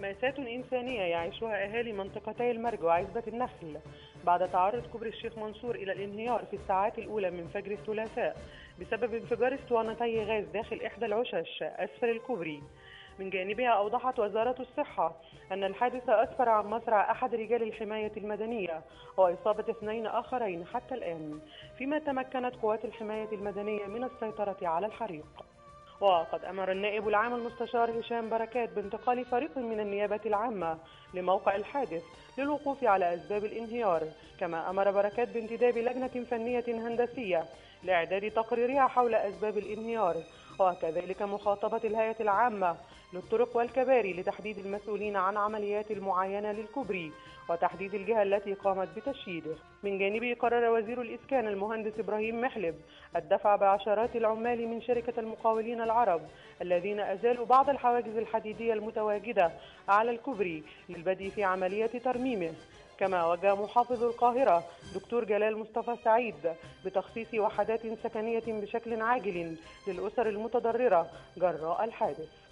مأساة إنسانية يعيشها أهالي منطقتي المرج وعزبة النخل بعد تعرض كوبري الشيخ منصور إلى الانهيار في الساعات الأولى من فجر الثلاثاء بسبب انفجار اسطوانتي غاز داخل إحدى العشش أسفل الكوبري. من جانبها أوضحت وزارة الصحة أن الحادث أسفر عن مصرع أحد رجال الحماية المدنية وإصابة 2 آخرين حتى الآن، فيما تمكنت قوات الحماية المدنية من السيطرة على الحريق. وقد أمر النائب العام المستشار هشام بركات بانتقال فريق من النيابة العامة لموقع الحادث للوقوف على أسباب الانهيار، كما أمر بركات بانتداب لجنة فنية هندسية لإعداد تقريرها حول أسباب الانهيار، وكذلك مخاطبة الهيئة العامة للطرق والكباري لتحديد المسؤولين عن عمليات المعاينة للكوبري وتحديد الجهة التي قامت بتشييده. من جانبه قرر وزير الإسكان المهندس إبراهيم محلب الدفع بعشرات العمال من شركة المقاولين العرب الذين أزالوا بعض الحواجز الحديدية المتواجدة على الكوبري للبدء في عملية ترميمه. كما وجه محافظ القاهرة دكتور جلال مصطفى سعيد بتخصيص وحدات سكنية بشكل عاجل للأسر المتضررة جراء الحادث.